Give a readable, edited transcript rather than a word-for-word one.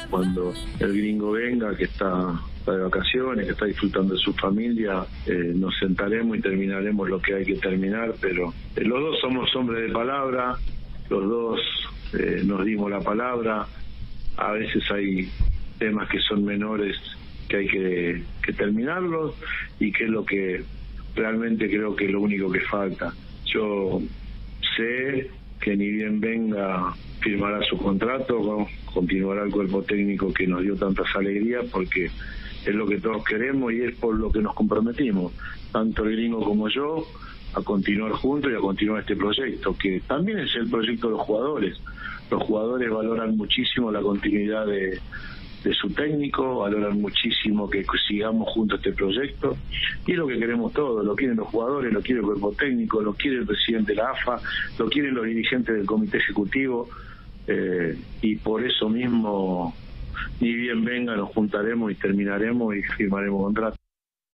cuando el gringo venga, que está de vacaciones, que está disfrutando de su familia, nos sentaremos y terminaremos lo que hay que terminar, pero los dos somos hombres de palabra, los dos nos dimos la palabra. A veces hay temas que son menores que hay que terminarlos, y que es lo que realmente creo que es lo único que falta. Yo sé que ni bien venga firmará su contrato, continuará el cuerpo técnico que nos dio tantas alegrías, porque es lo que todos queremos y es por lo que nos comprometimos, tanto el gringo como yo, a continuar juntos y a continuar este proyecto, que también es el proyecto de los jugadores. Los jugadores valoran muchísimo la continuidad de su técnico, valoran muchísimo que sigamos juntos este proyecto, y es lo que queremos todos. Lo quieren los jugadores, lo quiere el cuerpo técnico, lo quiere el presidente de la AFA, lo quieren los dirigentes del comité ejecutivo, y por eso mismo, ni bien venga, nos juntaremos y terminaremos y firmaremos contrato.